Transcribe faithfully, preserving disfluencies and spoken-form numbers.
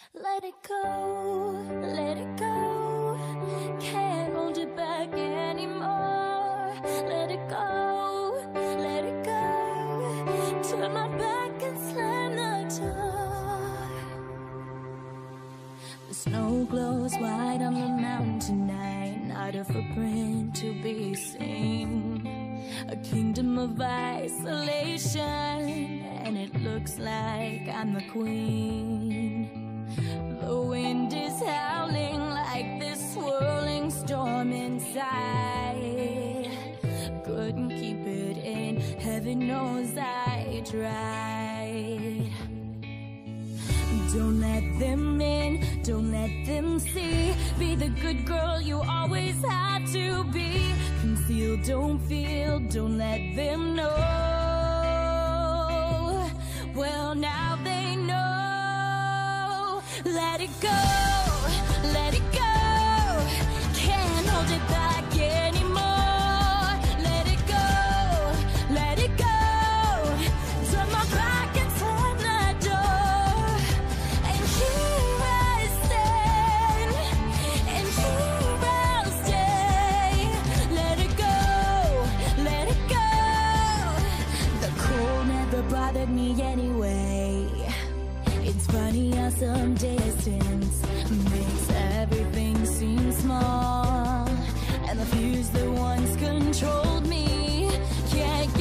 Let it go, let it go. Can't hold it back anymore. Let it go, let it go. Turn my back and slam the door. The snow glows white on the mountain tonight. Not a footprint to be seen. A kingdom of isolation, and it looks like I'm the queen. The wind is howling like this swirling storm inside. Couldn't keep it in, heaven knows I tried. Don't let them in, don't let them see. Be the good girl you always had to be. Conceal, don't feel, don't let them know. Well, now they know. Let it go, let it go. Can't hold it back anymore. Let it go, let it go. Turn my back and slam the door. And here I stand, and here I'll stay. Let it go, let it go. The cold never bothered me anyway. It's funny how some distance makes everything seem small, and the fears that once controlled me can't